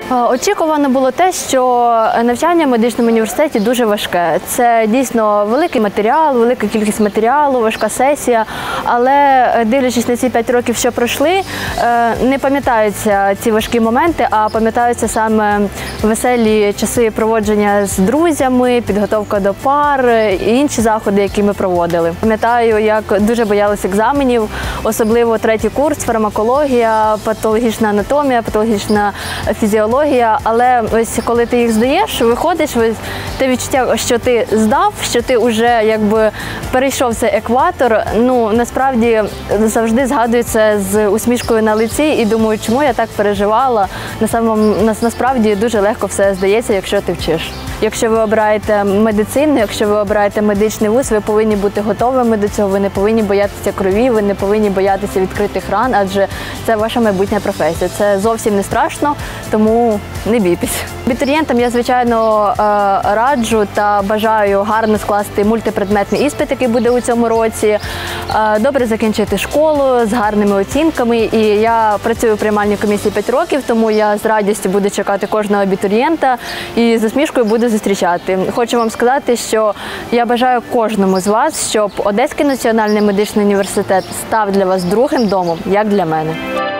Очікувано було те, що навчання в медичному університеті дуже важке. Це дійсно великий матеріал, велика кількість матеріалу, важка сесія. Але дивлячись на ці 5 років, що пройшли, не пам'ятаються ці важкі моменти, а пам'ятаються саме веселі часи проводження з друзями, підготовка до пар і інші заходи, які ми проводили. Пам'ятаю, як дуже боялися екзаменів, особливо 3-й курс, фармакологія, патологічна анатомія, патологічна фізіологія. Але ось коли ти їх здаєш, виходиш, те відчуття, що ти здав, що ти вже якби перейшов цей екватор, насправді завжди згадується з усмішкою на лиці і думаю, чому я так переживала. Насправді дуже легко все здається, якщо ти вчиш. Якщо ви обираєте медицину, якщо ви обираєте медичний вуз, ви повинні бути готовими до цього, ви не повинні боятися крові, ви не повинні боятися відкритих ран, адже це ваша майбутня професія. Це зовсім не страшно, тому не бійтесь. Абітурієнтам я, звичайно, раджу та бажаю гарно скласти мультипредметний іспит, який буде у цьому році, добре закінчити школу з гарними оцінками. І я працюю в приймальній комісії 5 років, тому я з радістю буду чекати кожного абітурієнта і з усмішкою буду зустрічати. Хочу вам сказати, що я бажаю кожному з вас, щоб Одеський національний медичний університет став для вас другим домом, як для мене.